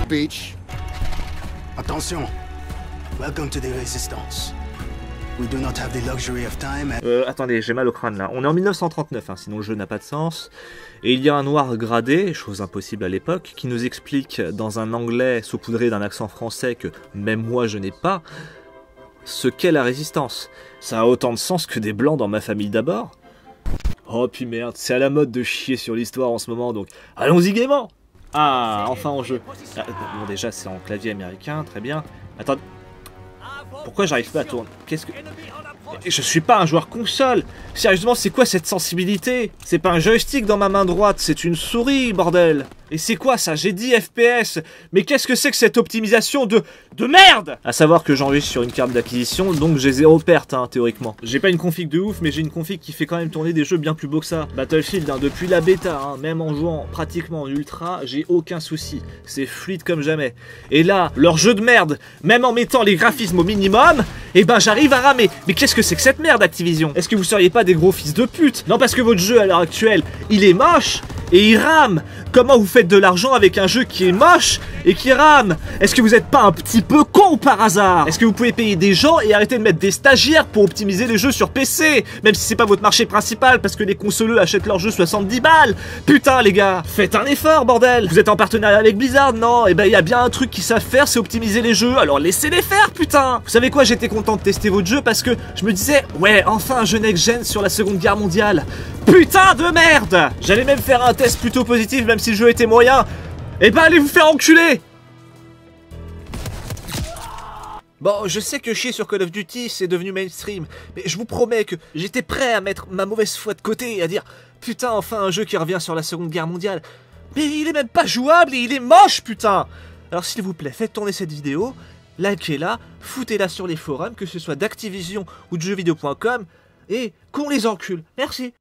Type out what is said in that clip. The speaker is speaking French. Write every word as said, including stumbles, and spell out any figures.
speech. Attention. Welcome to the Resistance. We do not have the luxury of time. Euh, attendez, j'ai mal au crâne là. On est en mille neuf cent trente-neuf, hein, sinon le jeu n'a pas de sens. Et il y a un noir gradé, chose impossible à l'époque, qui nous explique dans un anglais saupoudré d'un accent français que même moi je n'ai pas, ce qu'est la résistance. Ça a autant de sens que des blancs dans ma famille d'abord. Oh puis merde, c'est à la mode de chier sur l'histoire en ce moment, donc allons-y gaiement. Ah, enfin en jeu. Ah, bon déjà c'est en clavier américain, très bien. Attends, pourquoi j'arrive pas à tourner? Qu'est-ce que... Je suis pas un joueur console. Sérieusement, c'est quoi cette sensibilité? C'est pas un joystick dans ma main droite, c'est une souris, bordel. Et c'est quoi ça? J'ai dit F P S. Mais qu'est-ce que c'est que cette optimisation de... de merde? À savoir que j'enregistre sur une carte d'acquisition, donc j'ai zéro perte, hein, théoriquement. J'ai pas une config de ouf, mais j'ai une config qui fait quand même tourner des jeux bien plus beaux que ça. Battlefield, hein, depuis la bêta, hein, même en jouant pratiquement en ultra, j'ai aucun souci. C'est fluide comme jamais. Et là, leur jeu de merde, même en mettant les graphismes au minimum, eh ben j'arrive à ramer. Mais qu'est-ce que c'est que cette merde, Activision? Est-ce que vous seriez pas des gros fils de pute? Non, parce que votre jeu à l'heure actuelle, il est moche et il rame. Comment vous faites de l'argent avec un jeu qui est moche et qui rame? Est-ce que vous êtes pas un petit peu con par hasard? Est-ce que vous pouvez payer des gens et arrêter de mettre des stagiaires pour optimiser les jeux sur P C? Même si c'est pas votre marché principal parce que les consoleux achètent leurs jeux soixante-dix balles. Putain les gars, faites un effort bordel. Vous êtes en partenariat avec Blizzard, non? Et ben il y a bien un truc qu'ils savent faire, c'est optimiser les jeux. Alors laissez-les faire putain. Vous savez quoi, j'étais content de tester votre jeu parce que je me disais ouais enfin un jeu next-gen sur la seconde guerre mondiale. Putain de merde. J'allais même faire un test plutôt positif même si le jeu était moyen. Et bah allez vous faire enculer. Bon, je sais que chier sur Call of Duty c'est devenu mainstream, mais je vous promets que j'étais prêt à mettre ma mauvaise foi de côté et à dire putain enfin un jeu qui revient sur la seconde guerre mondiale. Mais il est même pas jouable et il est moche putain. Alors s'il vous plaît, faites tourner cette vidéo, likez-la, foutez-la sur les forums, que ce soit d'Activision ou de jeux vidéo point com, et qu'on les encule. Merci.